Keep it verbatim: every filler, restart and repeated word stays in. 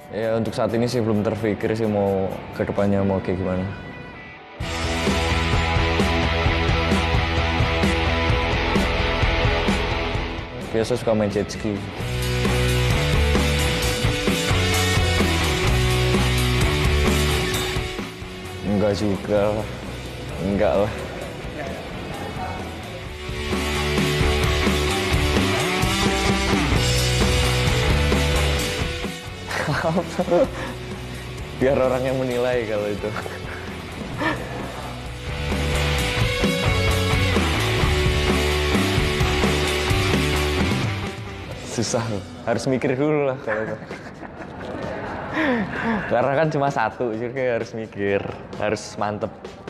Ya untuk saat ini sih belum terpikir sih mau ke depannya mau kayak gimana. Biasa suka main jet ski. Enggak juga lah. Enggak lah. Biar orang yang menilai kalau itu. Susah, harus mikir dulu lah kalau itu. Karena kan cuma satu, jadi harus mikir, harus mantep.